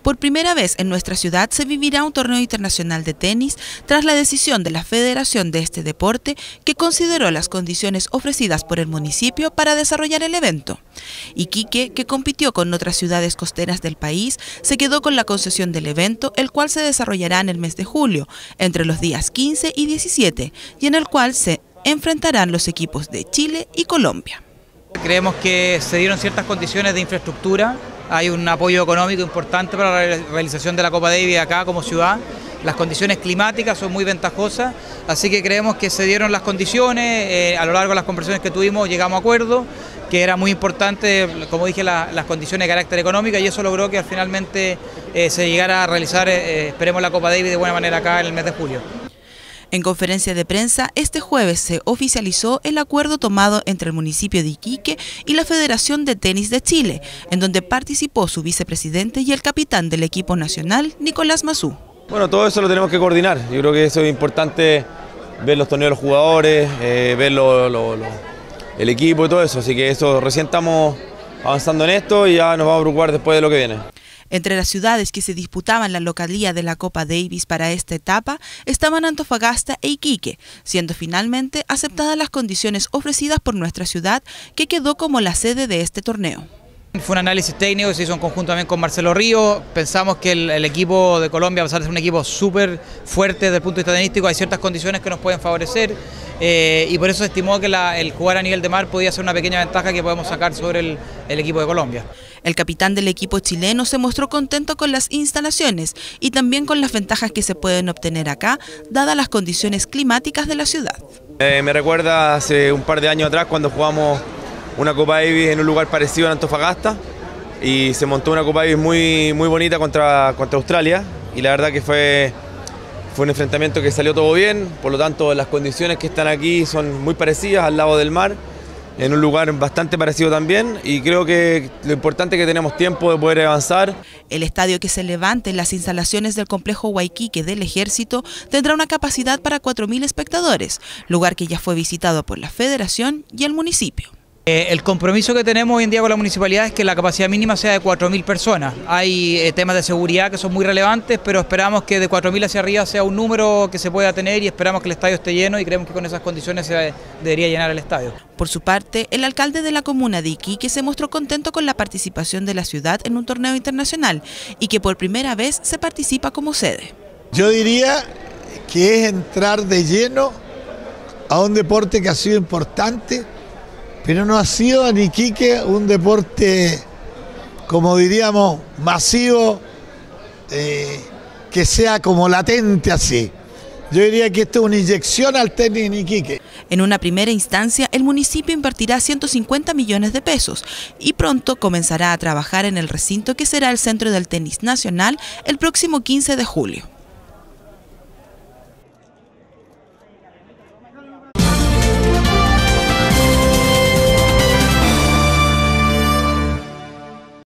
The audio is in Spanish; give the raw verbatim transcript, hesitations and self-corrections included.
Por primera vez en nuestra ciudad se vivirá un torneo internacional de tenis tras la decisión de la Federación de este deporte, que consideró las condiciones ofrecidas por el municipio para desarrollar el evento. Iquique, que compitió con otras ciudades costeras del país, se quedó con la concesión del evento, el cual se desarrollará en el mes de julio, entre los días quince y diecisiete, y en el cual se enfrentarán los equipos de Chile y Colombia. Creemos que se dieron ciertas condiciones de infraestructura, hay un apoyo económico importante para la realización de la Copa Davis acá como ciudad, las condiciones climáticas son muy ventajosas, así que creemos que se dieron las condiciones, eh, a lo largo de las conversaciones que tuvimos llegamos a acuerdo, que era muy importante, como dije, la, las condiciones de carácter económico, y eso logró que finalmente eh, se llegara a realizar, eh, esperemos, la Copa Davis de buena manera acá en el mes de julio. En conferencia de prensa, este jueves se oficializó el acuerdo tomado entre el municipio de Iquique y la Federación de Tenis de Chile, en donde participó su vicepresidente y el capitán del equipo nacional, Nicolás Mazú. Bueno, todo eso lo tenemos que coordinar. Yo creo que eso es importante, ver los torneos de los jugadores, eh, ver lo, lo, lo, el equipo y todo eso. Así que eso, recién estamos avanzando en esto y ya nos vamos a preocupar después de lo que viene. Entre las ciudades que se disputaban la localía de la Copa Davis para esta etapa estaban Antofagasta e Iquique, siendo finalmente aceptadas las condiciones ofrecidas por nuestra ciudad, que quedó como la sede de este torneo. Fue un análisis técnico que se hizo en conjunto también con Marcelo Río. Pensamos que el, el equipo de Colombia, a pesar de ser un equipo súper fuerte desde el punto de vista tenístico, hay ciertas condiciones que nos pueden favorecer, eh, y por eso se estimó que la, el jugar a nivel de mar podía ser una pequeña ventaja que podemos sacar sobre el, el equipo de Colombia. El capitán del equipo chileno se mostró contento con las instalaciones y también con las ventajas que se pueden obtener acá, dadas las condiciones climáticas de la ciudad. Eh, me recuerda hace un par de años atrás cuando jugamos una Copa Davis en un lugar parecido en Antofagasta y se montó una Copa Davis muy, muy bonita contra, contra Australia, y la verdad que fue, fue un enfrentamiento que salió todo bien. Por lo tanto, las condiciones que están aquí son muy parecidas, al lado del mar, en un lugar bastante parecido también, y creo que lo importante es que tenemos tiempo de poder avanzar. El estadio que se levante en las instalaciones del complejo Huayquique del Ejército tendrá una capacidad para cuatro mil espectadores, lugar que ya fue visitado por la Federación y el municipio. Eh, el compromiso que tenemos hoy en día con la municipalidad es que la capacidad mínima sea de cuatro mil personas. Hay eh, temas de seguridad que son muy relevantes, pero esperamos que de cuatro mil hacia arriba sea un número que se pueda tener, y esperamos que el estadio esté lleno, y creemos que con esas condiciones se debería llenar el estadio. Por su parte, el alcalde de la comuna de Iquique se mostró contento con la participación de la ciudad en un torneo internacional y que por primera vez se participa como sede. Yo diría que es entrar de lleno a un deporte que ha sido importante, pero no ha sido en Iquique un deporte, como diríamos, masivo, eh, que sea como latente así. Yo diría que esto es una inyección al tenis en Iquique. En una primera instancia, el municipio invertirá ciento cincuenta millones de pesos y pronto comenzará a trabajar en el recinto que será el centro del tenis nacional el próximo quince de julio.